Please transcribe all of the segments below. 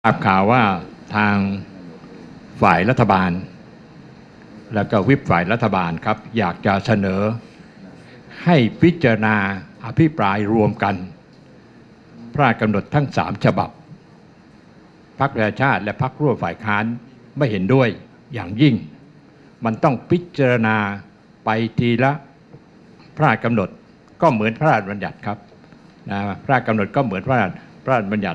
ทราบข่าวว่าทางฝ่ายรัฐบาลแล้วก็วิปฝ่ายรัฐบาลครับอยากจะเสนอให้พิจารณาอภิปรายรวมกันพระราชกำหนดทั้ง3ฉบับพรรคประชาชาติและพรรคร่วมฝ่ายค้านไม่เห็นด้วยอย่างยิ่งมันต้องพิจารณาไปทีละพระราชกำหนดก็เหมือนพระราชบัญญัติครับพระราชกำหนดก็เหมือนพระราชบัญญัติ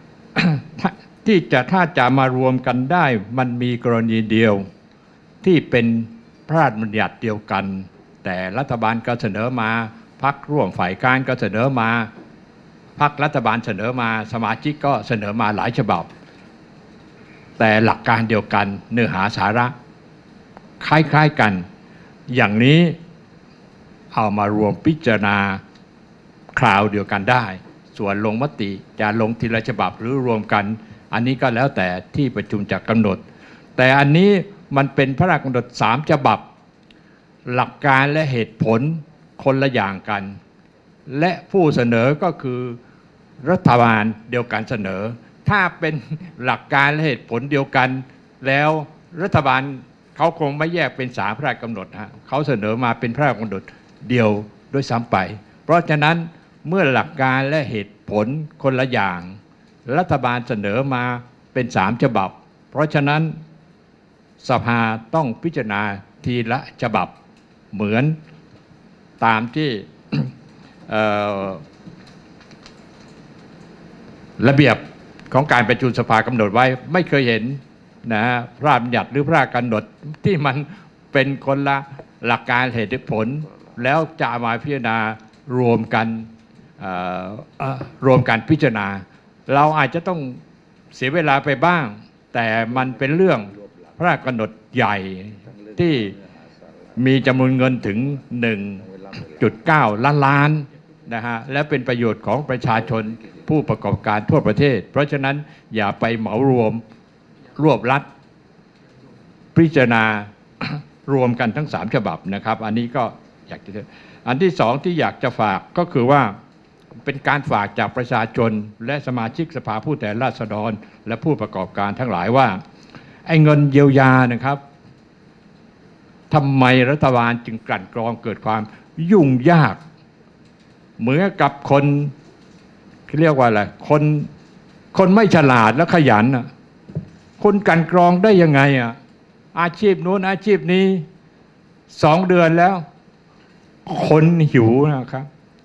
ถ้าจะมารวมกันได้มันมีกรณีเดียวที่เป็นพระราชบัญญัติเดียวกันแต่รัฐบาลก็เสนอมาพรรคร่วมฝ่ายค้านก็เสนอมาพรรครัฐบาลเสนอมาสมาชิกก็เสนอมาหลายฉบับแต่หลักการเดียวกันเนื้อหาสาระคล้ายๆกันอย่างนี้เอามารวมพิจารณาคราวเดียวกันได้ส่วนลงมติจะลงทีละฉบับหรือรวมกันอันนี้ก็แล้วแต่ที่ประชุมจะกำหนดแต่อันนี้มันเป็นพระราชกำหนด3ฉบับหลักการและเหตุผลคนละอย่างกันและผู้เสนอก็คือรัฐบาลเดียวกันเสนอถ้าเป็นหลักการและเหตุผลเดียวกันแล้วรัฐบาลเขาคงไม่แยกเป็น3พระราชกำหนดเขาเสนอมาเป็นพระราชกำหนดเดียวด้วยซ้ำไปเพราะฉะนั้นเมื่อหลักการและเหตุผลคนละอย่างรัฐบาลเสนอมาเป็น3ฉบับเพราะฉะนั้นสภาต้องพิจารณาทีละฉบับเหมือนตามที่ระเบียบของการประชุมสภากำหนดไว้ไม่เคยเห็นนะพระราชบัญญัติหรือพระราชกำหนดที่มันเป็นคนละหลักการเหตุผลแล้วจะมาพิจารณารวมกันพิจารณาเราอาจจะต้องเสียเวลาไปบ้างแต่มันเป็นเรื่องพระราชกำหนดใหญ่ที่มีจำนวนเงินถึง 1.9 ล้านนะฮะและเป็นประโยชน์ของประชาชนผู้ประกอบการทั่วประเทศเพราะฉะนั้นอย่าไปเหมารวมรวบรัดพิจารณารวมกันทั้ง3ฉบับนะครับอันนี้ก็อยากจะอันที่2ที่อยากจะฝากก็คือว่าเป็นการฝากจากประชาชนและสมาชิกสภาผู้แทนราษฎรและผู้ประกอบการทั้งหลายว่าไอ้เงินเยียวยานะครับทำไมรัฐบาลจึงกลั่นกรองเกิดความยุ่งยากเหมือนกับคนเรียกว่าอะไรคนไม่ฉลาดและขยันคนกลั่นกรองได้ยังไงอาชีพนู้นอาชีพนี้2 เดือนแล้วคนหิวนะครับ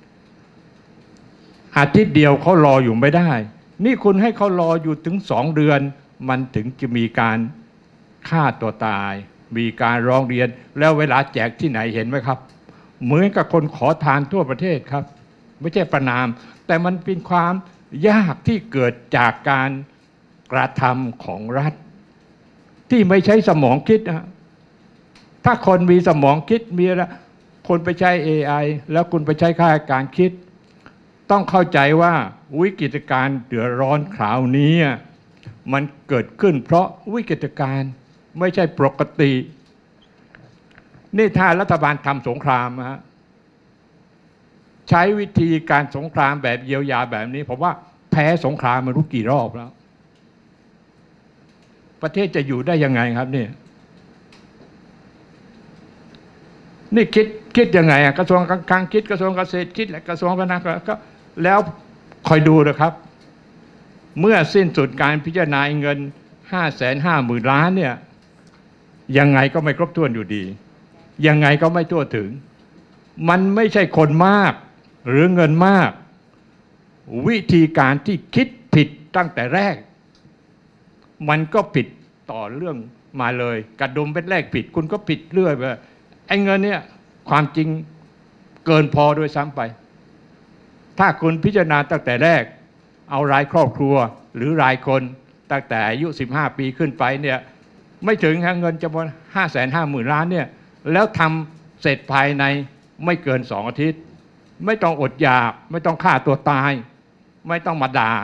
อาทิตย์เดียวเขารออยู่ไม่ได้นี่คุณให้เขารออยู่ถึง2 เดือนมันถึงจะมีการฆ่าตัวตายมีการร้องเรียนแล้วเวลาแจกที่ไหนเห็นไหมครับเหมือนกับคนขอทานทั่วประเทศครับไม่ใช่ประนามแต่มันเป็นความยากที่เกิดจากการกระทำของรัฐที่ไม่ใช้สมองคิดนะถ้าคนมีสมองคิดมีอะไรคนไปใช้ AI แล้วคุณไปใช้ค่าการคิดต้องเข้าใจว่าวิกฤตการณ์เดือดร้อนคราวนี้มันเกิดขึ้นเพราะวิกฤตการณ์ไม่ใช่ปกตินี่ถ้ารัฐบาลทำสงครามใช้วิธีการสงครามแบบเยียวยาแบบนี้ผมว่าแพ้สงครามมารู้กี่รอบแล้วประเทศจะอยู่ได้ยังไงครับนี่คิดยังไงกระทรวงการคลังคิดกระทรวงเกษตรคิดและกระทรวงพาณิชย์ก็แล้วคอยดูนะครับเมื่อสิ้นสุดการพิจารณาเงิน 550,000 ล้านเนี่ยยังไงก็ไม่ครบถ้วนอยู่ดียังไงก็ไม่ทั่วถึงมันไม่ใช่คนมากหรือเงินมากวิธีการที่คิดผิดตั้งแต่แรกมันก็ผิดต่อเรื่องมาเลยกระดุมเป็นแรกผิดคุณก็ผิดเรื่อยไปไอ้เงินเนี่ยความจริงเกินพอด้วยซ้ำไปถ้าคุณพิจารณาตั้งแต่แรกเอารายครอบครัวหรือรายคนตั้งแต่อายุ15 ปีขึ้นไปเนี่ยไม่ถึงเงินจำนวน 550,000 ล้านเนี่ยแล้วทำเสร็จภายในไม่เกิน2 อาทิตย์ไม่ต้องอดอยากไม่ต้องฆ่าตัวตายไม่ต้องมาด่า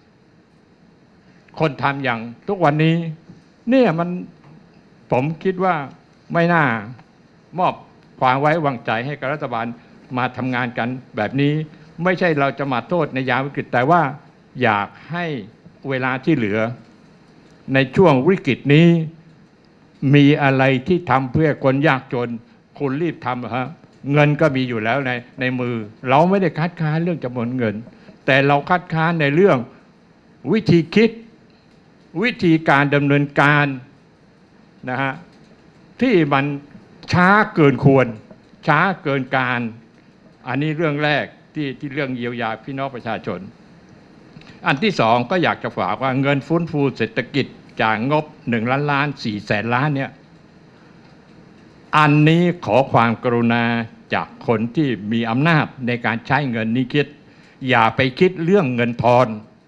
คนทำอย่างทุกวันนี้เนี่ยมันผมคิดว่าไม่น่ามอบความไว้วางใจให้กับรัฐบาลมาทำงานกันแบบนี้ไม่ใช่เราจะมาโทษในยามวิกฤตแต่ว่าอยากให้เวลาที่เหลือในช่วงวิกฤตนี้มีอะไรที่ทำเพื่อคนยากจนคุณรีบทำฮะเงินก็มีอยู่แล้วในมือเราไม่ได้คัดค้านเรื่องจำนวนเงินแต่เราคัดค้านในเรื่องวิธีคิดวิธีการดำเนินการนะฮะที่มันช้าเกินควรช้าเกินการอันนี้เรื่องแรกที่เรื่องเยียวยาพี่น้องประชาชนอันที่สองก็อยากจะฝากว่าเงินฟื้นฟูเศรษฐกิจจากงบ1 ล้านล้าน4 แสนล้านเนี่ยอันนี้ขอความกรุณาจากคนที่มีอำนาจในการใช้เงินนี้คิดอย่าไปคิดเรื่องเงินทอน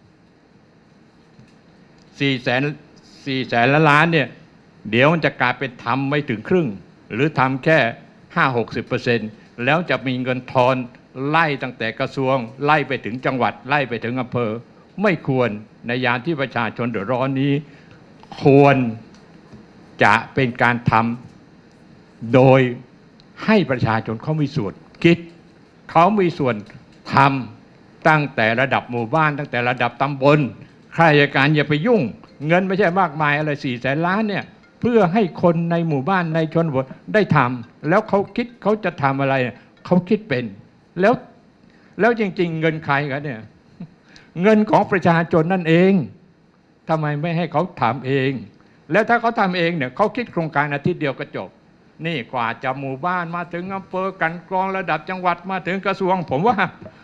4 แสนล้านเนี่ยเดี๋ยวมันจะกลายเป็นทำไม่ถึงครึ่งหรือทำแค่ 50-60% แล้วจะมีเงินทอนไล่ตั้งแต่กระทรวงไล่ไปถึงจังหวัดไล่ไปถึงอำเภอไม่ควรในยามที่ประชาชนเดือดร้อนนี้ควรจะเป็นการทำโดยให้ประชาชนเขามีส่วนคิดเขามีส่วนทำตั้งแต่ระดับหมู่บ้านตั้งแต่ระดับตำบลข้าราชการอย่าไปยุ่งเงินไม่ใช่มากมายอะไร4 แสนล้านเนี่ยเพื่อให้คนในหมู่บ้านในชนบทได้ทำแล้วเขาคิดเขาจะทำอะไรเขาคิดเป็นแล้วจริงๆเงินใครกันเนี่ยเงินของประชาชนนั่นเองทำไมไม่ให้เขาทำเองแล้วถ้าเขาทำเองเนี่ยเขาคิดโครงการอาทิตย์เดียวก็จบนี่กว่าจะหมู่บ้านมาถึงอำเภอกันกรองระดับจังหวัดมาถึงกระทรวงผมว่า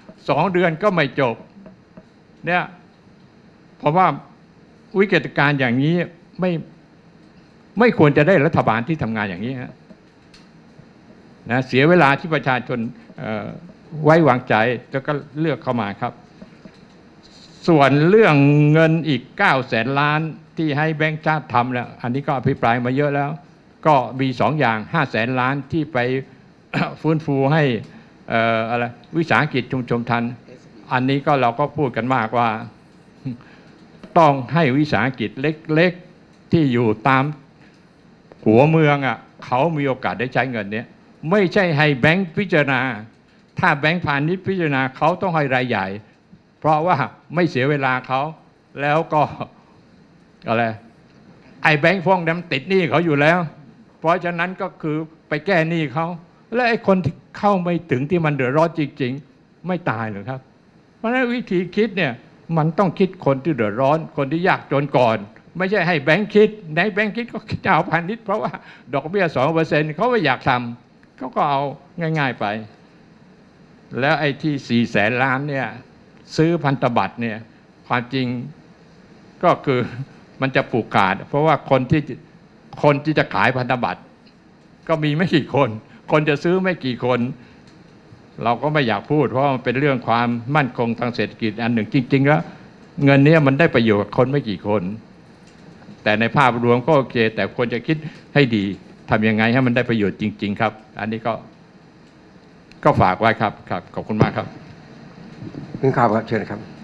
2 เดือนก็ไม่จบเนี่ยเพราะว่าวิกฤตการณ์อย่างนี้ไม่ควรจะได้รัฐบาลที่ทำงานอย่างนี้นะเสียเวลาที่ประชาชนไว้วางใจแล้วก็เลือกเข้ามาครับส่วนเรื่องเงินอีก9 แสนล้านที่ให้แบงก์ชาติทำแล้วอันนี้ก็อภิปรายมาเยอะแล้วก็มี2 อย่าง5 แสนล้านที่ไป ฟื้นฟูให้อะไรวิสาหกิจชุมชนทันอันนี้ก็เราก็พูดกันมากว่าต้องให้วิสาหกิจเล็กๆที่อยู่ตามหัวเมืองเขามีโอกาสได้ใช้เงินนี้ไม่ใช่ให้แบงก์พิจารณาถ้าแบงก์พาณิชย์พิจารณาเขาต้องให้รายใหญ่เพราะว่าไม่เสียเวลาเขาแล้วก็อะไรไอ้แบงก์พวกนั้นติดหนี้เขาอยู่แล้วเพราะฉะนั้นก็คือไปแก้หนี้เขาและไอ้คนที่เข้าไม่ถึงที่มันเดือดร้อนจริงๆไม่ตายหรอกครับเพราะฉะนั้นวิธีคิดเนี่ยมันต้องคิดคนที่เดือดร้อนคนที่ยากจนก่อนไม่ใช่ให้แบงก์คิดในแบงก์คิดก็จะเอาพาณิชย์เพราะว่าดอกเบี้ย 2% เขาไม่อยากทำเขาก็เอาง่ายๆไปแล้วไอ้ที่4 แสนล้านเนี่ยซื้อพันธบัตรเนี่ยความจริงก็คือมันจะผูกขาดเพราะว่าคนที่จะขายพันธบัตรก็มีไม่กี่คนจะซื้อไม่กี่คนเราก็ไม่อยากพูดเพราะมันเป็นเรื่องความมั่นคงทางเศรษฐกิจอันหนึ่งจริงๆแล้วเงินนี้มันได้ประโยชน์กับคนไม่กี่คนแต่ในภาพรวมก็โอเคแต่ควรจะคิดให้ดีทำยังไงให้มันได้ประโยชน์จริงๆครับอันนี้ก็ฝากไว้ครับขอบคุณมากครับคุณข่าวครับเชิญครับ